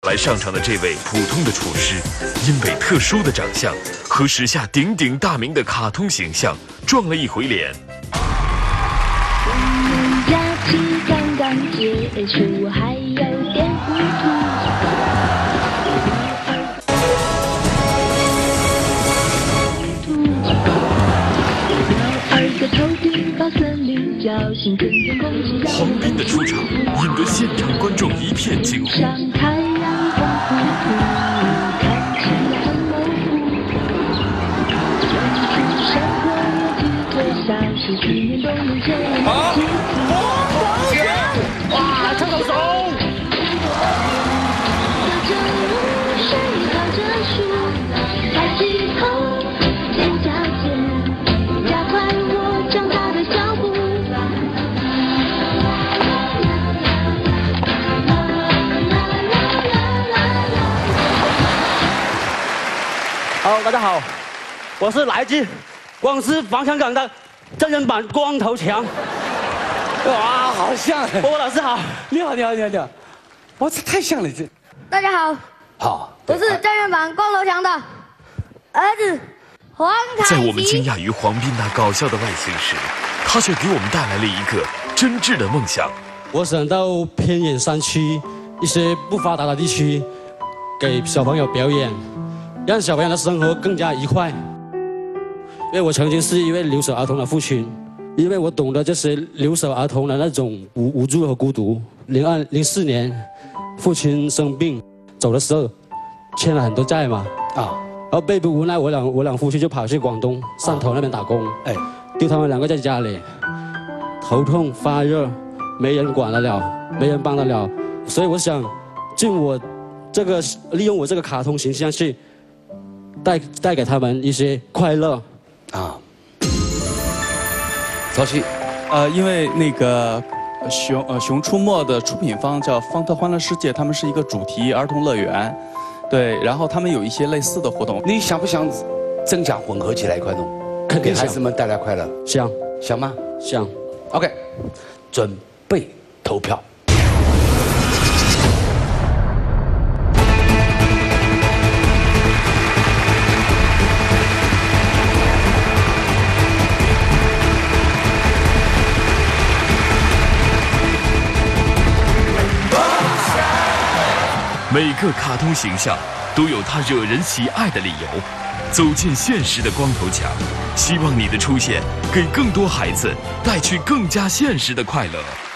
来上场的这位普通的厨师，因为特殊的长相和时下鼎鼎大名的卡通形象撞了一回脸。 假期刚刚结束，还有点糊涂。 黄斌的出场引得现场观众一片惊呼。 哇，唱首手！大家好，我是来自广西防香港的真人版光头强。 哇，好像！ 波波老师好， 你好，哇，这太像了这。 大家好， 好， 我是真人版光头强的儿子黄凯琪。 在我们惊讶于黄斌那搞笑的外形时，他却给我们带来了一个真挚的梦想。 我想到偏远山区一些不发达的地区，给小朋友表演。让小朋友的生活更加愉快。因为我曾经是一位留守儿童的父亲，因为我懂得这些留守儿童的那种无助和孤独。04年，父亲生病走的时候，欠了很多债嘛，然后被迫无奈，我两夫妻就跑去广东汕头那边打工，丢他们两个在家里，头痛发热，没人管得了，没人帮得了，所以我想，利用我这个卡通形象去。带给他们一些快乐曹曦， 因为那个熊出没的出品方叫方特欢乐世界，他们是一个主题儿童乐园，对，然后他们有一些类似的活动。 你想不想真假混合起来一块弄，给孩子们带来快乐？想吗？ 想。 OK， 准备投票。 每个卡通形象都有它惹人喜爱的理由。走进现实的光头强，希望你的出现给更多孩子带去更加现实的快乐。